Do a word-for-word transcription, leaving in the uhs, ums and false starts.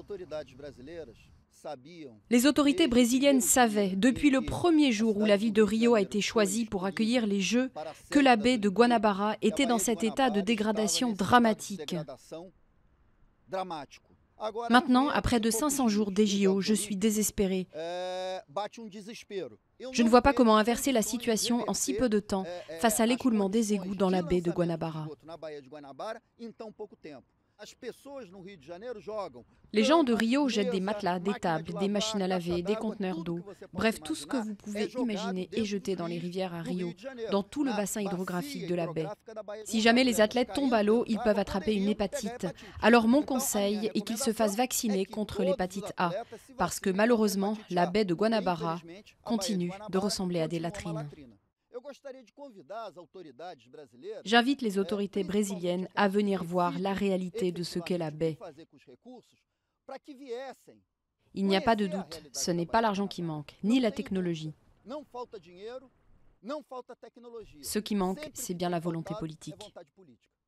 Les autorités brésiliennes savaient, depuis le premier jour où la ville de Rio a été choisie pour accueillir les Jeux, que la baie de Guanabara était dans cet état de dégradation dramatique. Maintenant, à près de cinq cents jours des J O, je suis désespérée. Je ne vois pas comment inverser la situation en si peu de temps face à l'écoulement des égouts dans la baie de Guanabara. Les gens de Rio jettent des matelas, des tables, des machines à laver, des conteneurs d'eau. Bref, tout ce que vous pouvez imaginer est jeté dans les rivières à Rio, dans tout le bassin hydrographique de la baie. Si jamais les athlètes tombent à l'eau, ils peuvent attraper une hépatite. Alors mon conseil est qu'ils se fassent vacciner contre l'hépatite A, parce que malheureusement, la baie de Guanabara continue de ressembler à des latrines. J'invite les autorités brésiliennes à venir voir la réalité de ce qu'est la baie. Il n'y a pas de doute, ce n'est pas l'argent qui manque, ni la technologie. Ce qui manque, c'est bien la volonté politique.